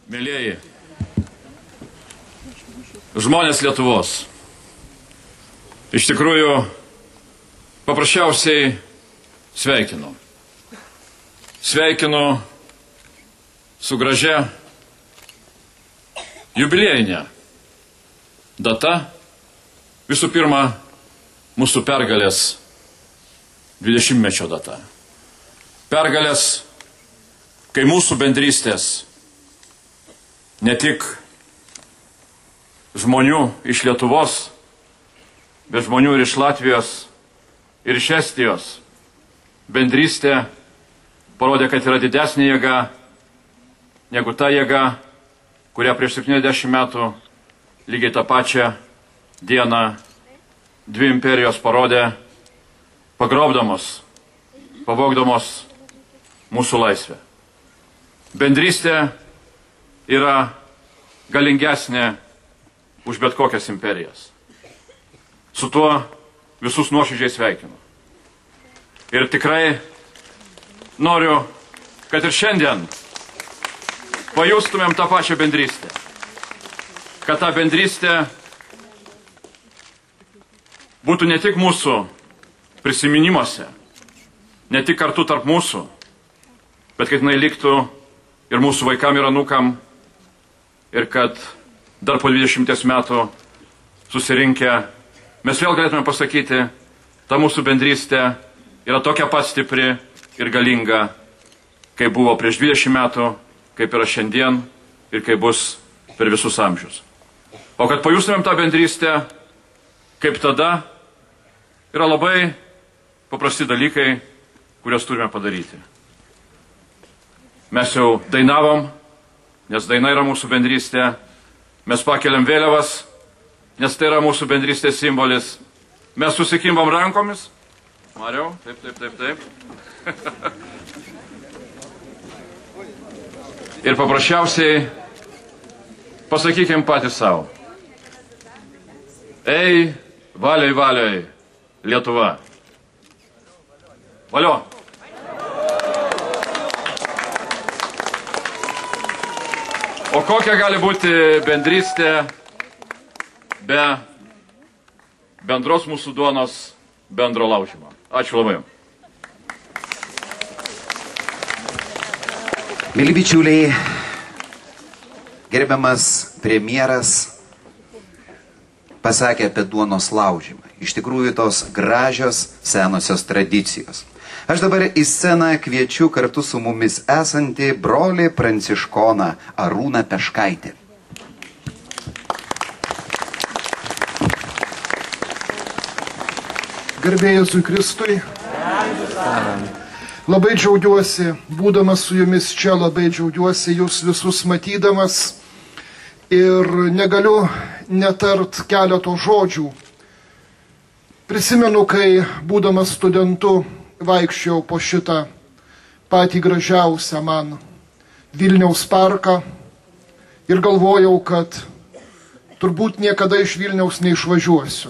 Mėlieji, žmonės Lietuvos, iš tikrųjų paprasčiausiai sveikinu. Sveikinu su gražia jubiliejinė data, visų pirma, mūsų pergalės 20-mečio data. Pergalės, kai mūsų bendrystės ne tik žmonių iš Lietuvos, bet žmonių ir iš Latvijos, ir iš Estijos bendrystė parodė, kad yra didesnė jėga negu ta jėga, kurią prieš 70 metų lygiai tą pačią dieną dvi imperijos parodė, pagrobdamos, pavogdamos mūsų laisvę. Bendrystė yra galingesnė už bet kokias imperijas. Su tuo visus nuoširdžiai sveikinu. Ir tikrai noriu, kad ir šiandien pajustumėm tą pačią bendrystę. Kad ta bendrystė būtų ne tik mūsų prisiminimuose, ne tik kartu tarp mūsų, bet kad jinai liktų ir mūsų vaikam ir anūkam, ir kad dar po 20 metų susirinkę mes vėl galėtume pasakyti, ta mūsų bendrystė yra tokia pat stipri ir galinga, kaip buvo prieš 20 metų, kaip yra šiandien ir kaip bus per visus amžius. O kad pajustumėm tą bendrystę, kaip tada, yra labai paprasti dalykai, kuriuos turime padaryti. Mes jau dainavom, nes daina yra mūsų bendrystė. Mes pakeliam vėliavas, nes tai yra mūsų bendrystės simbolis. Mes susikimbam rankomis. Mariau, taip. Ir paprasčiausiai pasakykim patys savo. Ei, valiai, Lietuva. Valio. O kokia gali būti bendrystė be bendros mūsų duonos bendro laužymo? Ačiū labai. Mėly bičiuliai, gerbiamas premjeras pasakė apie duonos laužymą. Iš tikrųjų tos gražios senosios tradicijos. Aš dabar į sceną kviečiu kartu su mumis esantį brolį pranciškoną Arūną Peškaitį. Garbė Jėzui Kristui. Labai džiaugiuosi, būdamas su jumis čia, labai džiaugiuosi jūs visus matydamas ir negaliu netart keleto žodžių. Prisimenu, kai būdamas studentu vaikščiau po šitą patį gražiausią man Vilniaus parką ir galvojau, kad turbūt niekada iš Vilniaus neišvažiuosiu.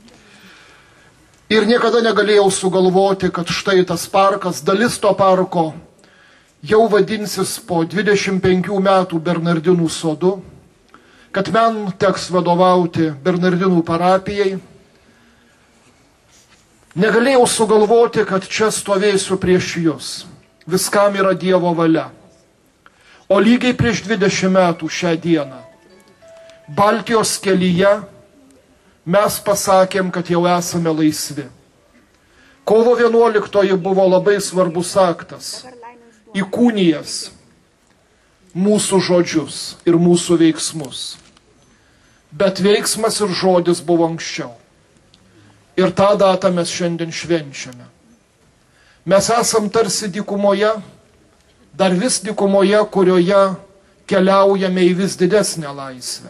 Ir niekada negalėjau sugalvoti, kad štai tas parkas, dalis to parko jau vadinsis po 25 metų Bernardinų sodu, kad man teks vadovauti Bernardinų parapijai. Negalėjau sugalvoti, kad čia stovėsiu prieš jūs. Viskam yra Dievo valia. O lygiai prieš 20 metų šią dieną Baltijos kelyje mes pasakėm, kad jau esame laisvi. Kovo 11 buvo labai svarbus aktas, įkūnijęs mūsų žodžius ir mūsų veiksmus. Bet veiksmas ir žodis buvo anksčiau. Ir tą datą mes šiandien švenčiame. Mes esam tarsi dykumoje, dar vis dykumoje, kurioje keliaujame į vis didesnę laisvę.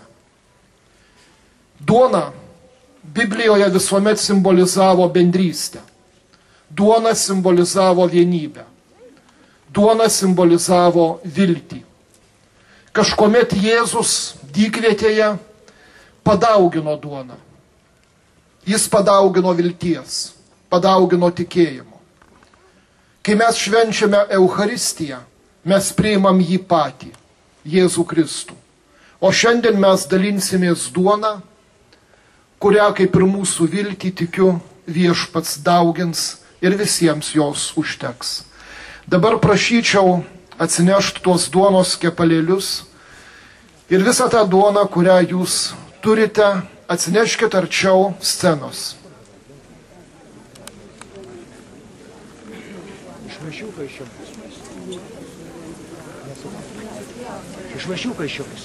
Duona Biblijoje visuomet simbolizavo bendrystę. Duona simbolizavo vienybę. Duona simbolizavo viltį. Kažkuomet Jėzus dykvietėje padaugino duoną. Jis padaugino vilties, padaugino tikėjimo. Kai mes švenčiame Eucharistiją, mes priimam jį patį. Jėzų Kristų. O šiandien mes dalinsimės duoną, kurią kaip ir mūsų viltį tikiu Viešpats daugins ir visiems jos užteks. Dabar prašyčiau atsinešti tuos duonos kepalėlius ir visą tą duoną, kurią jūs turite, atsineškite arčiau scenos. Išvašiukai šiukas.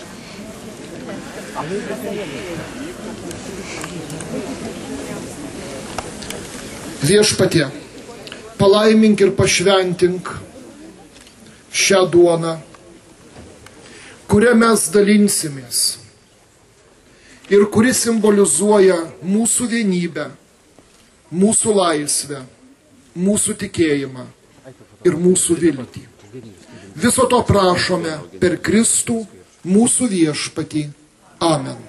Viešpatie, palaimink ir pašventink šią duoną, kurią mes dalinsimės ir kuri simbolizuoja mūsų vienybę, mūsų laisvę, mūsų tikėjimą ir mūsų viltį. Viso to prašome per Kristų, mūsų viešpatį. Amen.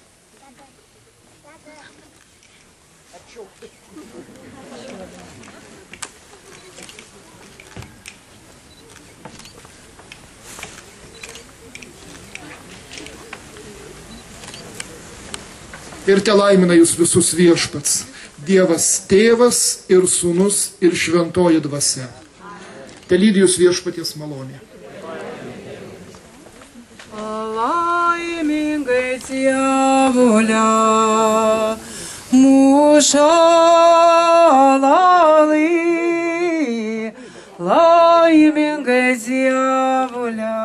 Ir te laimina jūs visus Viešpats, Dievas Tėvas ir Sūnus ir Šventoji Dvasia. Te lydi jūs Viešpaties malonė. Laimingai Dievulė, mūšą lalai, laimingai Dievulė,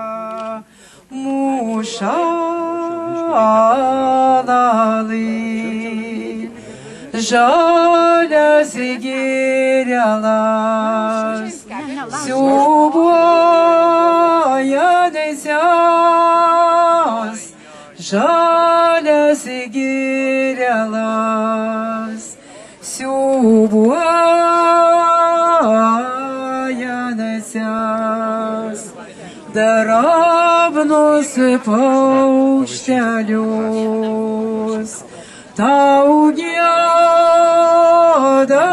mūšą lalai, žalias gėrelas, siūbuoja deisias, žalias gėrelas, siūbuoja deisias, drabnus paukštelius, tau gieda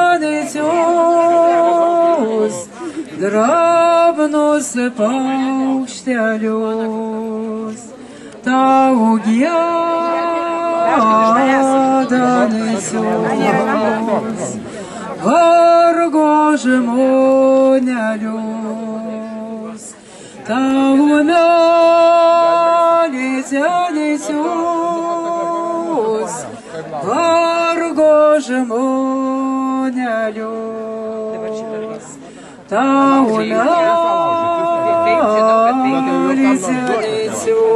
deisius, drabnus paukštelius, tau gieda deisius, vargo žmonelius, tau melėse deisius, vargo žmonelius, tau melėse deisius.